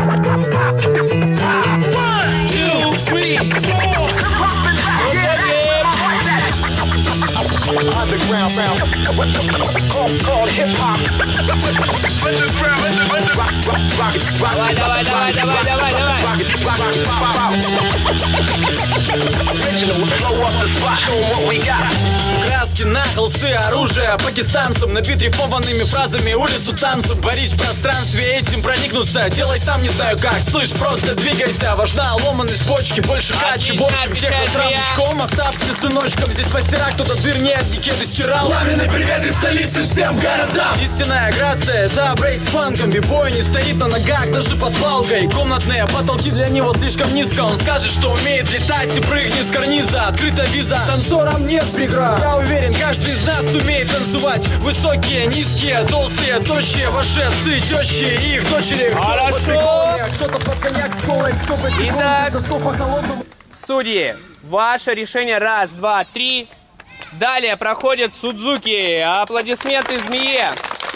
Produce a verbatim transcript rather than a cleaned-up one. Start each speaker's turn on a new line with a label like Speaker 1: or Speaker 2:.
Speaker 1: Underground round called hip hop.
Speaker 2: Давай, давай, давай, давай, давай, давай.
Speaker 3: Краски на холсты, оружие пакистанцам, набит рифмованными фразами улицу танцу. Борись в пространстве, этим проникнуться. Делай сам, не знаю как, слышь, просто двигайся. Важна ломаность почки, больше качи. В общем, тех с рамочком, оставьте сыночком. Здесь мастера, кто-то дыр нет, никеды стирал. Пламенный привет из столицы всем городам. Истинная грация, да, брейк с фанком. Бибой не стоит на ногах, даже под палкой. Комнатные потолки для него слишком низко. Он скажет, что умеет летать и прыгнет с карниза. Открыта виза, танцорам нет преград. Я уверен, каждый из нас умеет танцевать. Высокие, низкие, толстые, тощие, ваши отцы, тещи и их дочери.
Speaker 2: Хорошо.
Speaker 3: Кто-то под коньяк скорость, кто по
Speaker 2: Итак,
Speaker 3: по холодному.
Speaker 2: судьи, ваше решение раз, два, три. Далее проходит Судзуки. Аплодисменты змее.